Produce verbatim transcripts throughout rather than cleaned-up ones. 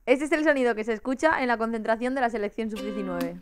Este es el sonido que se escucha en la concentración de la selección sub diecinueve.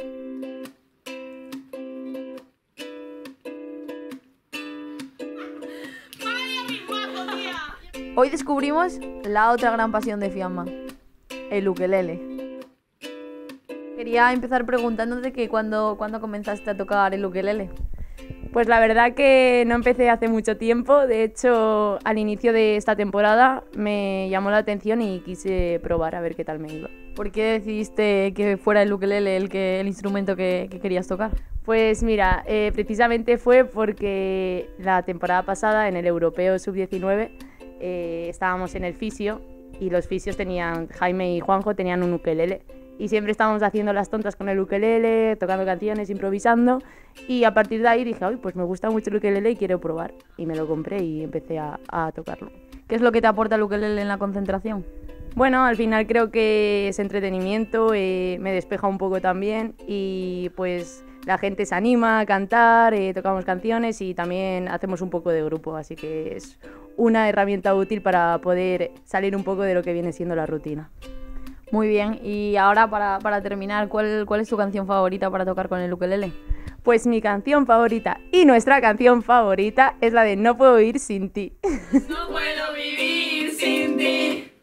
Hoy descubrimos la otra gran pasión de Fiamma, el ukelele. Quería empezar preguntándote que cuándo, cuándo comenzaste a tocar el ukelele. Pues la verdad que no empecé hace mucho tiempo, de hecho al inicio de esta temporada me llamó la atención y quise probar a ver qué tal me iba. ¿Por qué decidiste que fuera el ukelele el, que, el instrumento que, que querías tocar? Pues mira, eh, precisamente fue porque la temporada pasada en el Europeo sub diecinueve eh, estábamos en el fisio y los fisios tenían, Jaime y Juanjo tenían un ukelele. Y siempre estábamos haciendo las tontas con el ukelele, tocando canciones, improvisando. Y a partir de ahí dije, ay, pues me gusta mucho el ukelele y quiero probar. Y me lo compré y empecé a, a tocarlo. ¿Qué es lo que te aporta el ukelele en la concentración? Bueno, al final creo que es entretenimiento, eh, me despeja un poco también. Y pues la gente se anima a cantar, eh, tocamos canciones y también hacemos un poco de grupo. Así que es una herramienta útil para poder salir un poco de lo que viene siendo la rutina. Muy bien, y ahora para, para terminar, ¿cuál, ¿cuál es tu canción favorita para tocar con el ukelele? Pues mi canción favorita y nuestra canción favorita es la de No puedo vivir sin ti. No puedo vivir sin ti.